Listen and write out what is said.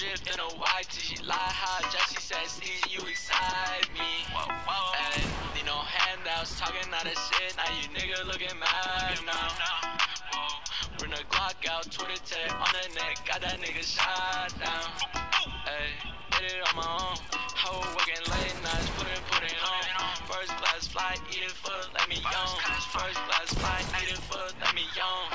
drift in a white tee. She lie high, Jesse said, Steve, you excite me. Ayy, need no handouts, talking all that shit. Now you nigga looking mad now. Bring the Glock out, Twitter tag on the neck, got that nigga shot down. Ayy, did it on my own. Hoe working late nights, put it on. First class flight, eat it for, let me young. First class flight, eat it for, let me young.